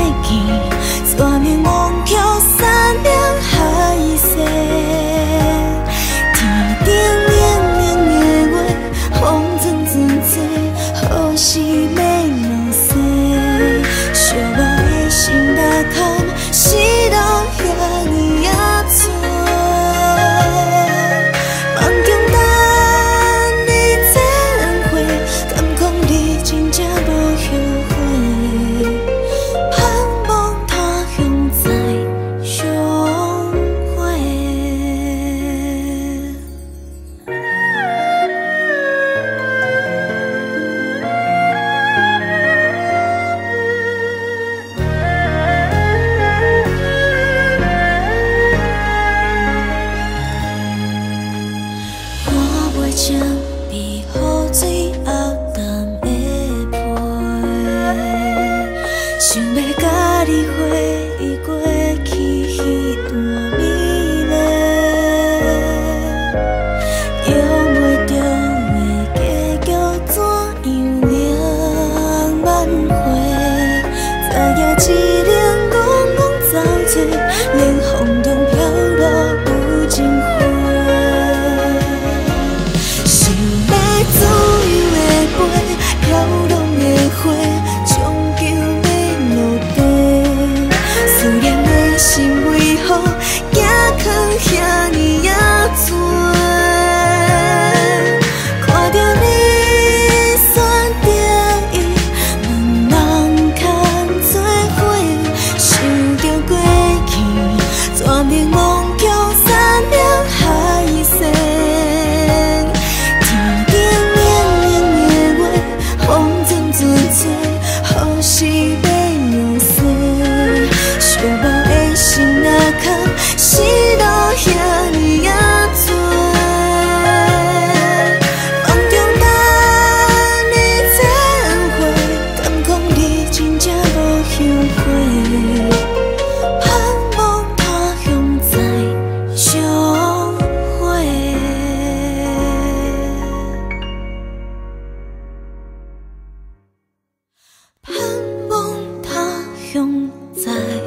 见，山面望桥山顶海色，天顶冷冷的月，风阵阵吹，好是要落雪。寂寞的心内空，是路遐尼仔多。梦中等你再会，敢讲你真正无后悔？盼望他乡再相会。我袂将被雨水沤淡的皮，想要甲你回忆过去迄段美丽，用袂中的结局怎样两万回？知影一人戆戆走做，连风中飘落有情花。想要自由的飞，飘浪的花，终究要落地。思念的心为何行藏遐尼仔多？看着你选择伊，两人牵做伙，想着过去，全面望桥山顶海色。好是要落雪，寂寞的心若空，是路遐尼仔多。梦中等你再会，敢讲你真正无后悔？盼望他乡再相会。盼望他乡再